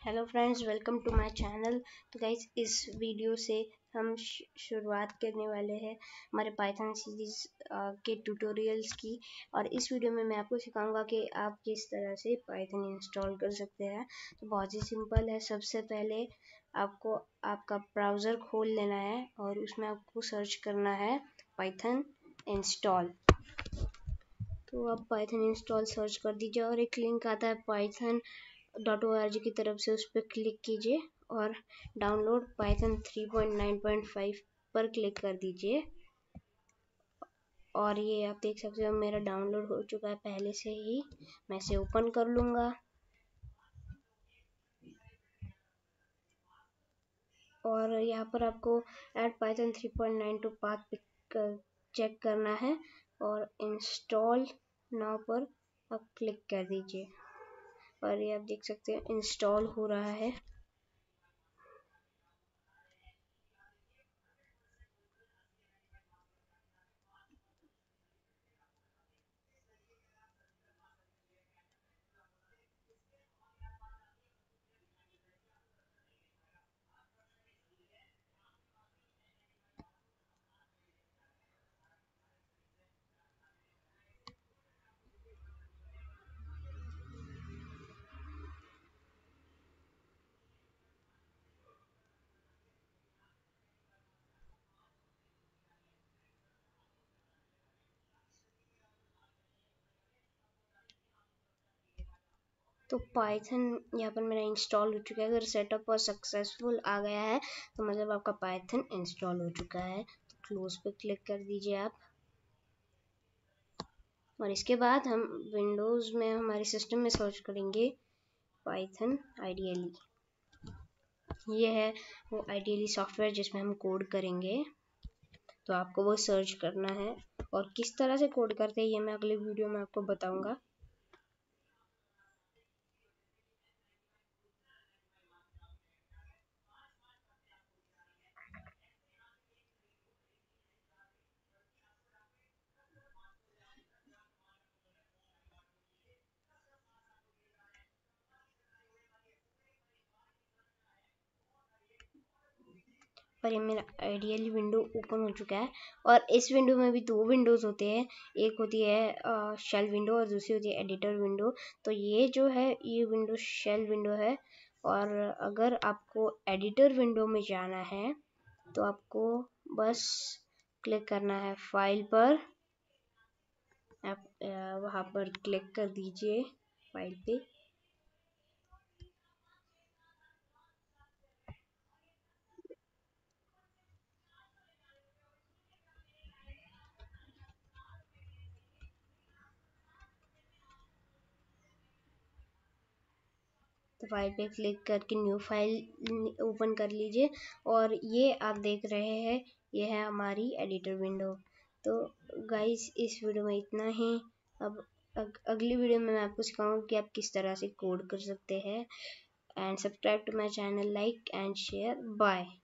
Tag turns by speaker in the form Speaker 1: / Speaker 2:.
Speaker 1: Hello friends, welcome to my channel. तो guys, इस video से हम शुरुआत करने वाले हैं हमारे पाइथन सीरीज के ट्यूटोरियल्स की। और इस वीडियो में मैं आपको सिखाऊंगा कि आप किस तरह से पाइथन इंस्टॉल कर सकते हैं। तो बहुत ही सिंपल है। सबसे पहले आपको आपका ब्राउज़र खोल लेना है और उसमें आपको सर्च करना है पाइथन इंस्टॉल। तो आप पाइथन इंस्टॉल सर्च कर दीजिए और एक लिंक आता है python.org की तरफ से, उस पर क्लिक कीजिए और डाउनलोड पाइथन 3.9.5 पर क्लिक कर दीजिए। और ये आप देख सकते हो मेरा डाउनलोड हो चुका है पहले से ही। मैं इसे ओपन कर लूँगा और यहाँ पर आपको add Python 3.9 to path check करना है और इंस्टॉल नाउ पर आप क्लिक कर दीजिए। और ये आप देख सकते हैं इंस्टॉल हो रहा है। तो पाइथन यहाँ पर मेरा इंस्टॉल हो चुका है। अगर सेटअप और सक्सेसफुल आ गया है तो मतलब आपका पाइथन इंस्टॉल हो चुका है। तो क्लोज पे क्लिक कर दीजिए आप। और इसके बाद हम विंडोज़ में हमारे सिस्टम में सर्च करेंगे पाइथन आइडियली। ये है वो आइडियली सॉफ्टवेयर जिसमें हम कोड करेंगे। तो आपको वो सर्च करना है और किस तरह से कोड करते हैं ये मैं अगले वीडियो में आपको बताऊंगा। पर ये मेरा आइडियली विंडो ओपन हो चुका है। और इस विंडो में भी दो विंडोज़ होते हैं। एक होती है शेल विंडो और दूसरी होती है एडिटर विंडो। तो ये जो है ये विंडो शेल विंडो है। और अगर आपको एडिटर विंडो में जाना है तो आपको बस क्लिक करना है फाइल पर। आप वहाँ पर क्लिक कर दीजिए फाइल पे। तो फाइल पे क्लिक करके न्यू फाइल ओपन कर लीजिए। और ये आप देख रहे हैं ये है हमारी एडिटर विंडो। तो गाइस, इस वीडियो में इतना ही। अब अगली वीडियो में मैं आपको सिखाऊंगा कि आप किस तरह से कोड कर सकते हैं। And subscribe to my channel, like and share. Bye.